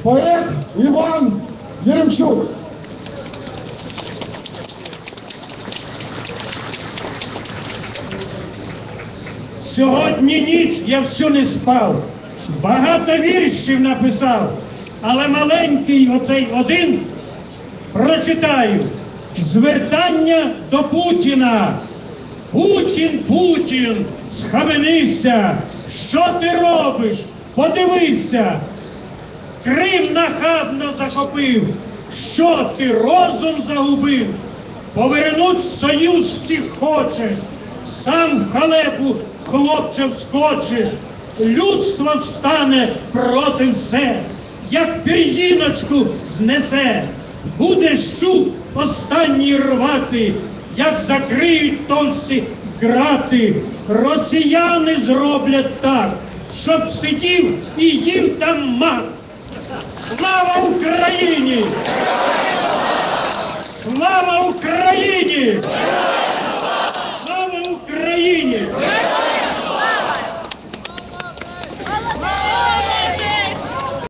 поет Іван Єремчук. Сьогодні ніч я всю не спав, багато віршів написав, але маленький оцей один прочитаю. Звертання до Путіна. Путін, Путін, схаменися, що ти робиш? Подивися. Крим нахабно захопив, що ти розум загубив? Повернуть союз всіх хочеш, сам в халепу, хлопче, вскочиш. Людство встане проти все, як пір'їночку знесе. Будеш щуп останній рвати, як закриють товсті грати. Росіяни зроблять так, щоб сидів і їв там мак. Слава Україні! Слава Україні!